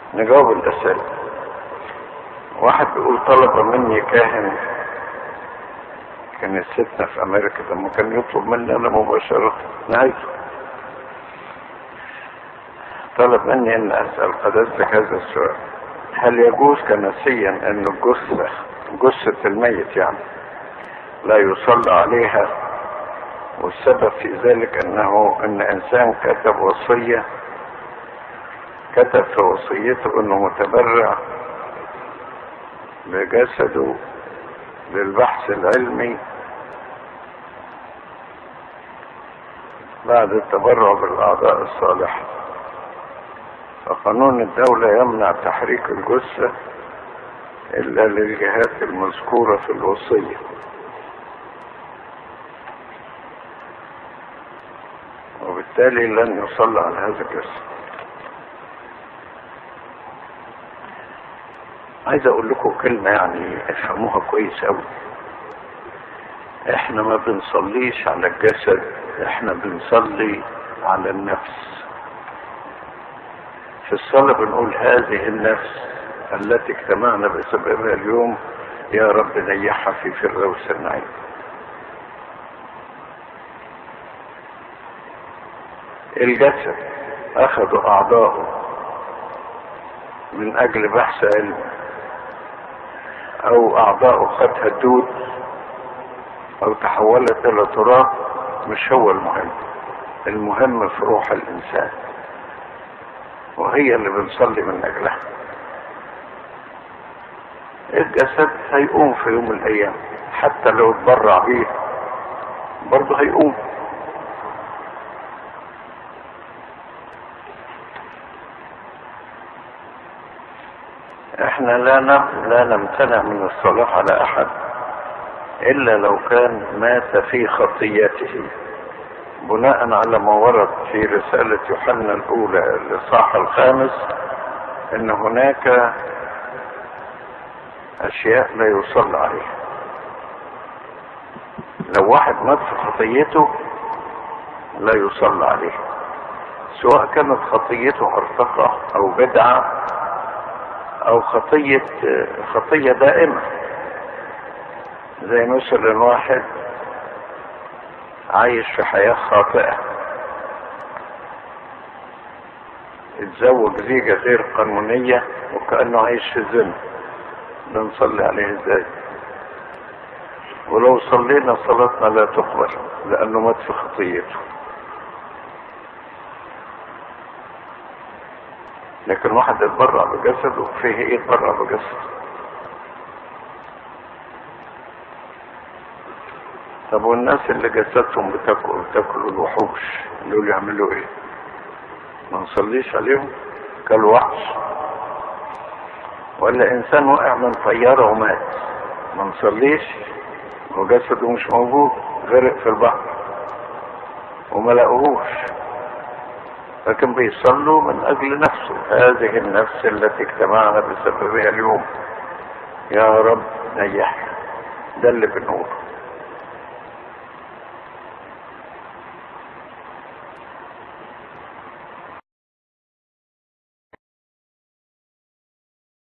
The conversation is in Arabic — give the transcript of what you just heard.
نجاوب الأسئلة. واحد بيقول طلب مني كاهن كنيستنا في أمريكا لما كان يطلب مني أنا مباشرة نهايته، طلب مني أن أسأل قداستك هذا السؤال: هل يجوز كنسيا أن جثة الميت يعني لا يصلى عليها؟ والسبب في ذلك أن إنسان كتب في وصيته أنه متبرع بجسده للبحث العلمي بعد التبرع بالأعضاء الصالحة، فقانون الدولة يمنع تحريك الجثة إلا للجهات المذكورة في الوصية. وبالتالي لن يصلى على هذا الجسد. عايز اقول لكم كلمة يعني افهموها كويس قوي. احنا ما بنصليش على الجسد، احنا بنصلي على النفس. في الصلاة بنقول: هذه النفس التي اجتمعنا بسببها اليوم يا رب نيحها في فردوس النعيم. الجسد اخذوا اعضاءه من اجل بحث علمي، او اعضاءه خدها الدود او تحولت الى تراب، مش هو المهم. المهم في روح الانسان، وهي اللي بنصلي من اجلها. الجسد هيقوم في يوم من الايام، حتى لو اتبرع بيه برضه هيقوم. احنا لا نمتنع من الصلاة على احد الا لو كان مات في خطيته، بناء على ما ورد في رسالة يوحنا الاولى الاصحاح 5 ان هناك اشياء لا يصلى عليها. لو واحد مات في خطيته لا يصلى عليه، سواء كانت خطيته هرطقة او بدعة او خطية دائمة. زي مثلا واحد عايش في حياة خاطئة، اتزوج زيجة غير قانونية وكأنه عايش في الزنا، بنصلي عليه ازاي؟ ولو صلينا صلاتنا لا تقبل لانه مات في خطيته. لكن واحد اتبرع بجسده، فيه ايه يتبرع بجسده؟ طب والناس اللي جسدهم بتاكل الوحوش دول يعملوا ايه؟ ما نصليش عليهم؟ كالوحش. ولا انسان وقع من طيارة ومات، ما نصليش وجسده مش موجود، غرق في البحر وما لقوهوش، لكن بيصلوا من اجل نفسه. هذه النفس التي اجتمعنا بسببها اليوم يا رب نيحها، ده اللي بنقوله.